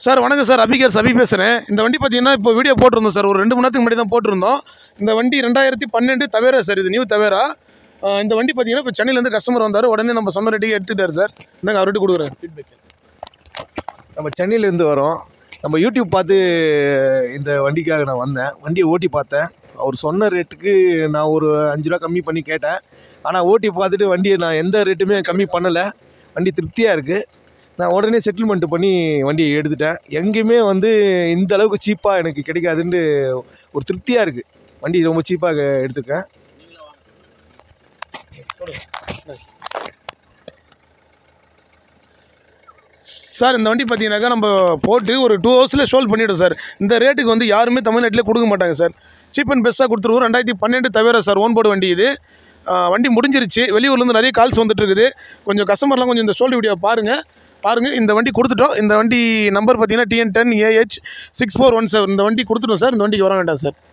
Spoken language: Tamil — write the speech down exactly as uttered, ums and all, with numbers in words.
சார் வணக்கம் சார், அபிகர் சபி பேசுகிறேன். இந்த வண்டி பார்த்தீங்கன்னா இப்போ வீடியோ போட்டிருந்தோம் சார், ஒரு ரெண்டு மணி நேரத்துக்கு முன்னாடி தான் போட்டிருந்தோம். இந்த வண்டி ரெண்டாயிரத்தி பன்னெண்டு தவேரா சார், இது நியூ தவேரா. இந்த வண்டி பார்த்தீங்கன்னா இப்போ சென்னையிலேருந்து கஸ்டமர் வந்தார், உடனே நம்ம சொன்ன ரேட்டுக்கு எடுத்துட்டார் சார். இந்தாங்க அவர்கிட்ட கொடுக்குறேன் ஃபீட்பேக். நம்ம சென்னையிலேருந்து வரோம். நம்ம யூடியூப் பார்த்து இந்த வண்டிக்காக நான் வந்தேன். வண்டியை ஓட்டி பார்த்தேன். அவர் சொன்ன ரேட்டுக்கு நான் ஒரு அஞ்சு ரூபா கம்மி பண்ணி கேட்டேன். ஆனால் ஓட்டி பார்த்துட்டு வண்டியை நான் எந்த ரேட்டுமே கம்மி பண்ணலை. வண்டி திருப்தியாக இருக்குது. நான் உடனே செட்டில்மெண்ட் பண்ணி வண்டியை எடுத்துட்டேன். எங்கேயுமே வந்து இந்த அளவுக்கு சீப்பாக எனக்கு கிடைக்காதுன்னு ஒரு திருப்தியாக இருக்குது. வண்டி ரொம்ப சீப்பாக எடுத்துருக்கேன். சார் இந்த வண்டி பார்த்தீங்கன்னாக்கா நம்ம போட்டு ஒரு டூ ஹவர்ஸில் சோல்வ் பண்ணிவிடும் சார். இந்த ரேட்டுக்கு வந்து யாருமே தமிழ்நாட்டிலே கொடுக்க மாட்டாங்க சார். சீப் அண்ட் பெஸ்ட்டாக கொடுத்துருவோம். ரெண்டாயிரத்தி பன்னெண்டு தவேரா சார், ஓன் போர்டு வண்டி இது. வண்டி முடிஞ்சிருச்சு. வெளியூர்லேருந்து நிறைய கால்ஸ் வந்துட்டு இருக்குது. கொஞ்சம் கஸ்டமர்லாம் கொஞ்சம் இந்த சோல்டு வீடியோ பாருங்கள் பாருங்கள் இந்த வண்டி கொடுத்துட்டோம். இந்த வண்டி நம்பர் பார்த்தீங்கன்னா TN ten AH six four one seven. இந்த வண்டி கொடுத்துட்டோம் சார். இந்த வண்டிக்கு வர வேண்டாம் சார்.